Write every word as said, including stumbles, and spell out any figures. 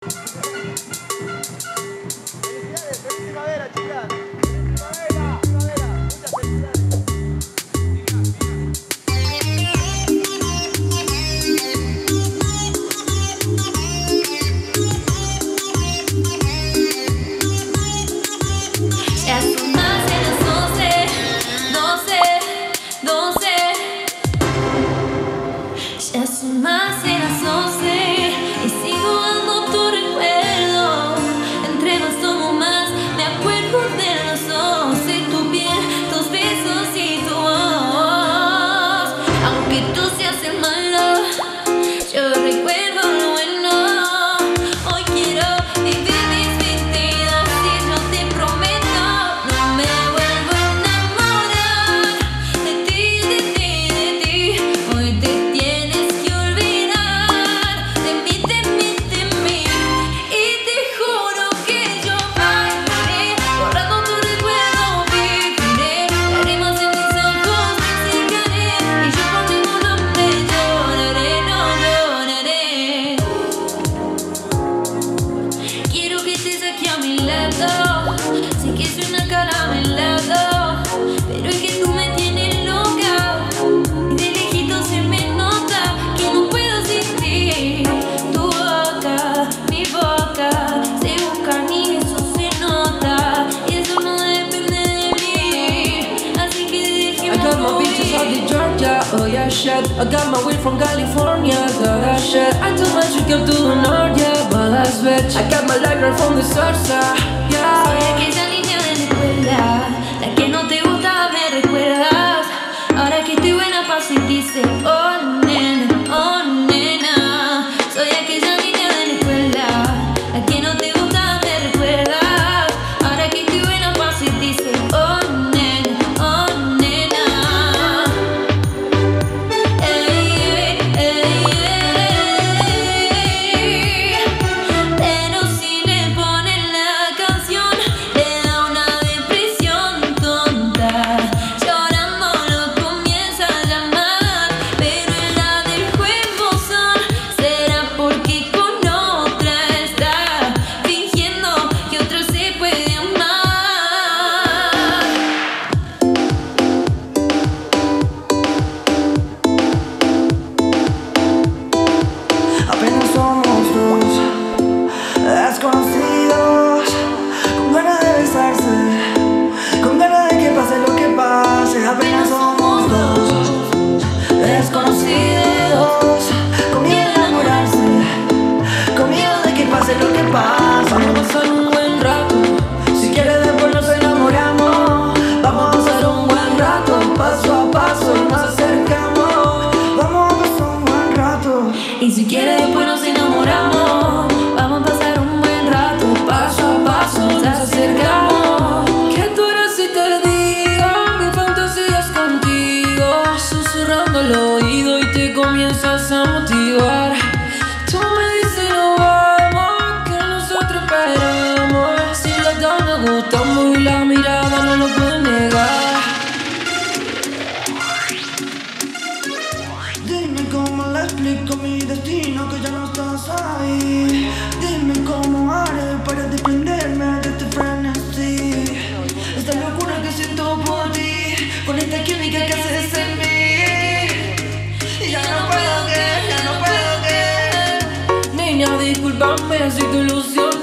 Felicidades, feliz primavera, chicas. Feliz primavera, primavera. Muchas felicidades. Ya son más de las doce, doce, doce. Ya son más de las doce y sigo dando tu recuerdo. Entre más tomo más, me acuerdo de los dos, de tu piel, tus besos y tu voz. Aunque tú seas el malo, yo recuerdo lo bueno. Hoy quiero vivir mis mentiras y yo te prometo no me vuelvo a enamorar de ti, de ti, de ti. Hoy te tienes que olvidar de mí, de mí, de mí. Y te juro que yo bailaré, borrando tu recuerdo, viviré. Lágrimas en mis ojos me secaré y yo por ningún hombre lloraré, no lloraré. Quiero que estés aquí a mi lado. Sé que soy una caramelado, pero es que tú me tienes loca. Y de lejitos se me nota que no puedo sin ti. Tu boca, mi boca, se buscan y eso se nota. Y eso no depende de mí, así que I got my bitches out dejémoslo of Georgia, oh yeah shit. I got my weed from California, got that shit. I told my chick up to the north, yeah, but that's bitch. I got my life right from the south side, Soy yeah. aquella niña de la escuela, la que no te gusta, me recuerdas. Ahora que estoy buena pa' sentirse, oh nena, oh nena. Soy aquella niña de la escuela, la que no te gusta, me recuerdas. Ahora que estoy buena pa' sentirse, oh nena, oh nena. Ey, ey, ey. Pero si le ponen la canción, le da una depresión tonta. Llorando lo comienza a llamar, pero en la del juego son. ¿Será porque con otra está fingiendo que otro se puede amar? Apenas somos dos desconocidos, con ganas de besarse, con ganas de que pase lo que pase. Apenas somos dos desconocidos, con miedo de enamorarse, con miedo de que pase lo que pase. Vamos a pasar un buen rato, Si quieres después nos enamoramos. Vamos a pasar un buen rato, paso a paso nos acercamos. Vamos a pasar un buen rato. Y si quieres después nos enamoramos. Vamos a pasar un buen rato, paso a paso nos acercamos. ¿qué tú eres si te digo? Mi fantasía es contigo, susurrando al oído y te comienzas a motivar. Tú me dices no vamos, que nosotros esperamos. Si los dos nos gustamos y la mirada no lo puede negar. Dime cómo le explico mi destino, que ya no estás ahí. Dime cómo haré para desprenderme de este frenesí. Esta locura que siento por ti, con esta química que haces en mí. Y ya no puedo que, ya no puedo que. Niña, discúlpame si te ilusiono.